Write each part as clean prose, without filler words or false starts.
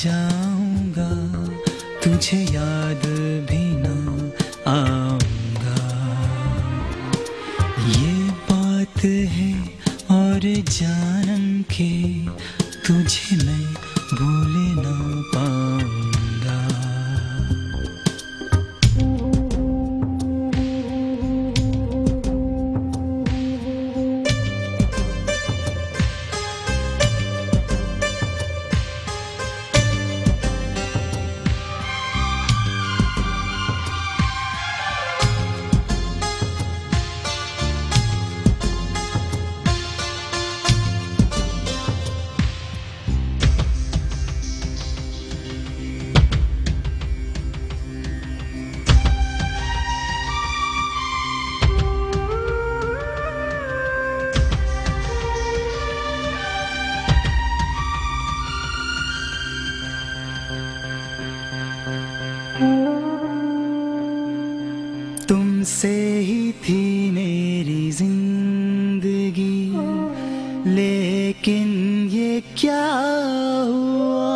जाऊंगा, तुझे याद भी ना आऊंगा। ये बात है और जानम के तुझे मैं भूल ना पाऊंगा। तुमसे ही थी मेरी जिंदगी, लेकिन ये क्या हुआ।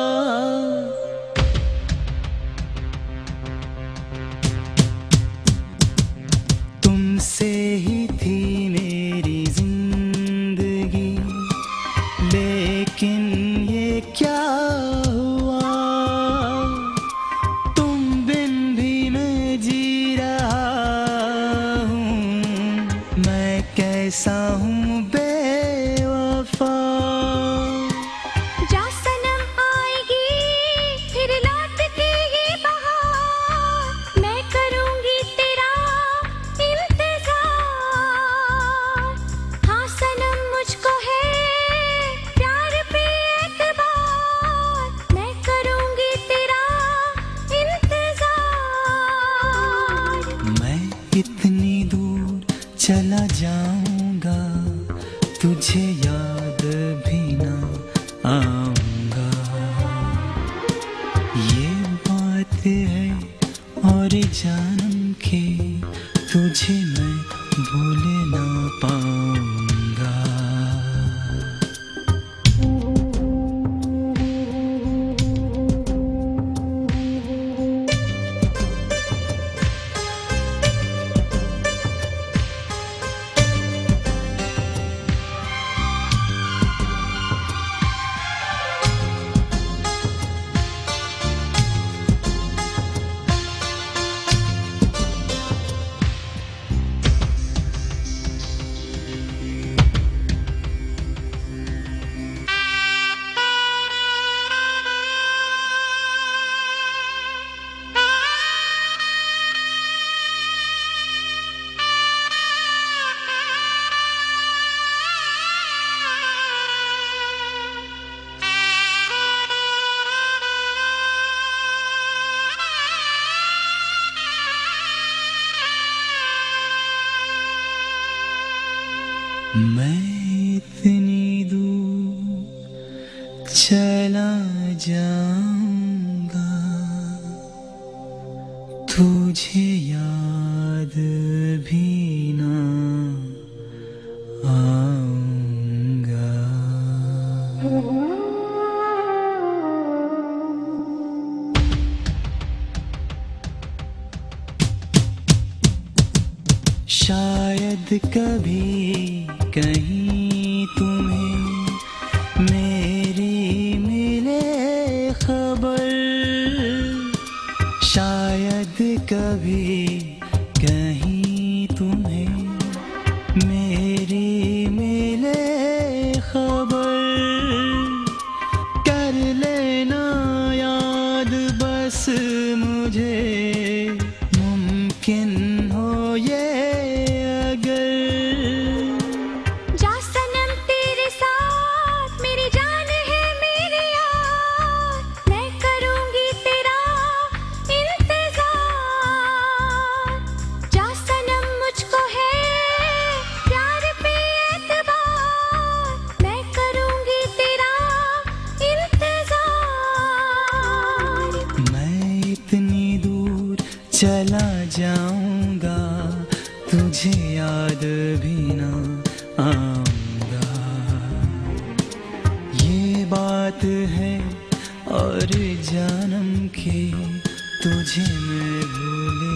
तुमसे ही थी मेरी जिंदगी, लेकिन ये क्या हुआ। तुम बिन भी मैं जी कैसा हूँ बेवफा। जा सनम आएगी फिर लौट के ये बहार, मैं करूँगी तेरा इंतजार। हाँ सनम मुझको है प्यार पे एतबार, मैं करूँगी तेरा इंतजार। मैं इतनी दूर चला जाऊंगा, तुझे याद भी ना आऊंगा। ये बात है और जानम के तुझे मैं भूल ना पाऊंगा। मैं इतनी दूर चला जाऊंगा, तुझे याद भी ना आऊंगा। शायद कभी कहीं तुम्हें मेरी मिले खबर, शायद कभी कहीं तुम्हें मेरी मिले खबर। कर लेना याद बस मुझे, मुमकिन हो ये अगर। जा सनम तेरे साथ मेरी जान है मेरे यार, मैं करूँगी तेरा इंतजार। जा सनम मुझको है प्यार पे एतबार, मैं करूँगी तेरा इंतजार। मैं इतनी दूर चला जाऊंगा, तुझे याद भी ना आऊंगा। ये बात है और जानम के तुझे मैं भूल